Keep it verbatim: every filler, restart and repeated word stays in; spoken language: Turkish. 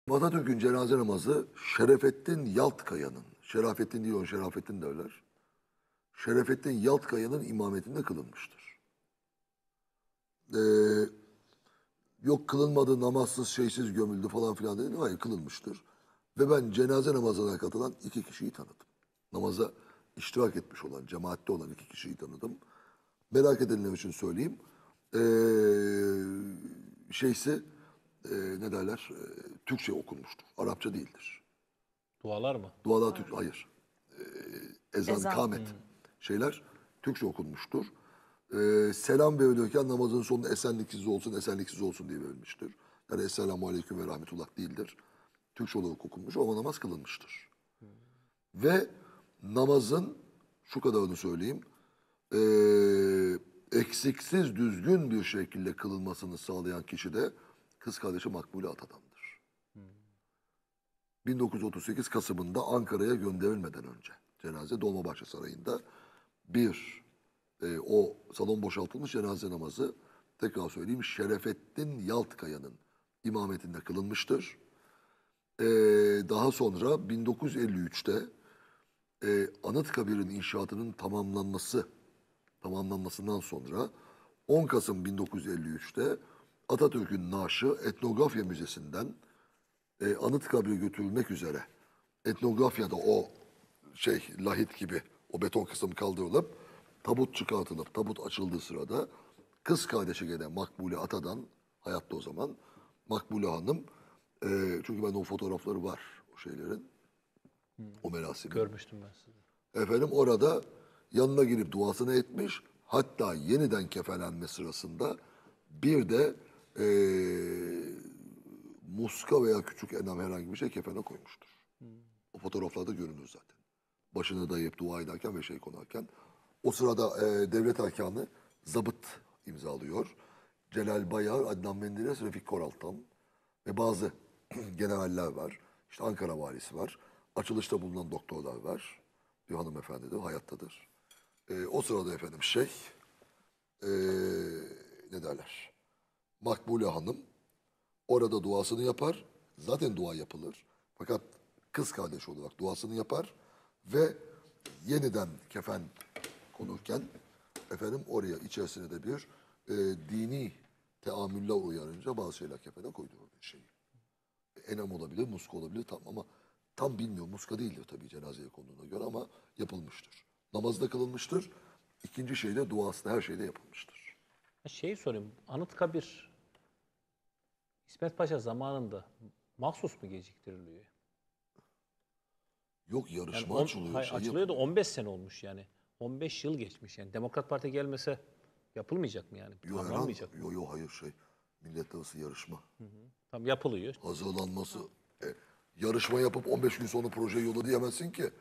Atatürk'ün cenaze namazı Şerefettin Yaltkaya'nın, Şerafettin değil o Şerafettin derler. Şerefettin Yaltkaya'nın imametinde kılınmıştır. Ee, yok kılınmadı, namazsız, şeysiz gömüldü falan filan dedi. Hayır kılınmıştır. Ve ben cenaze namazına katılan iki kişiyi tanıdım. Namaza iştirak etmiş olan, cemaatte olan iki kişiyi tanıdım. Merak edenler için söyleyeyim. Ee, şeysi, e, ne derler, e, Türkçe okunmuştur. Arapça değildir. Dualar mı? Dualar Türk, hayır. Ee, ezan, Ezan. kâmet şeyler Türkçe okunmuştur. Ee, selam verilirken namazın sonunda esenliksiz olsun, esenliksiz olsun diye verilmiştir. Yani Esselamu Aleyküm ve Rahmetullah değildir. Türkçe olarak okunmuş ama namaz kılınmıştır. Ve namazın, şu kadarını söyleyeyim, ee, eksiksiz, düzgün bir şekilde kılınmasını sağlayan kişi de kız kardeşi Makbule Atadan'dır. bin dokuz yüz otuz sekiz Kasım'ında Ankara'ya gönderilmeden önce cenaze Dolmabahçe Sarayı'nda bir e, o salon boşaltılmış cenaze namazı tekrar söyleyeyim Şerefettin Yaltkaya'nın imametinde kılınmıştır. E, daha sonra bin dokuz yüz elli üçte e, Anıtkabir'in inşaatının tamamlanması tamamlanmasından sonra on Kasım bin dokuz yüz elli üçte Atatürk'ün naaşı Etnografya Müzesi'nden e, Anıtkabir'e götürülmek üzere etnografyada o şey lahit gibi o beton kısım kaldırılıp tabut çıkartılıp tabut açıldığı sırada kız kardeşi gene Makbule Atadan hayatta o zaman Makbule Hanım e, çünkü ben o fotoğrafları var o şeylerin o merasimin. Görmüştüm ben sizi. Efendim orada yanına girip duasını etmiş. Hatta yeniden kefenlenme sırasında bir de eee, muska veya küçük enam herhangi bir şey kefene koymuştur. O fotoğraflarda görünür zaten. Başını dayayıp dua ederken ve şey konarken. O sırada eee, devlet erkanı zabıt imzalıyor. Celal Bayar, Adnan Menderes, Refik Koraltan ve bazı generaller var. İşte Ankara valisi var. Açılışta bulunan doktorlar var. Bir hanımefendidir, hayattadır. Ee, o sırada efendim şey, ee, ne derler? Makbule Hanım orada duasını yapar. Zaten dua yapılır. Fakat kız kardeş olarak duasını yapar ve yeniden kefen konurken efendim oraya içerisine de bir ee, dini teamüller uyarınca bazı şeyler kefene koydurur bir şey. Enam olabilir, muska olabilir tam ama tam bilmiyorum. Muska değildir tabii cenazeye konduğuna göre ama yapılmıştır. Namazda kılınmıştır. İkinci şeyde duası da her şeyde yapılmıştır. Şeyi sorayım. Anıtkabir İsmet Paşa zamanında mahsus mu geciktiriliyor? Yok Yani yarışma on- açılıyor. hayır, şey açılıyor da yapılıyor. on beş sene olmuş yani. on beş yıl geçmiş yani. Demokrat Parti gelmese yapılmayacak mı yani? Yo, herhalde, Tamamlanmayacak mı? yo, yo hayır şey. Millet arası yarışma. Tam yapılıyor. Hazırlanması. E, yarışma yapıp on beş gün sonra projeyi yola diyemezsin ki.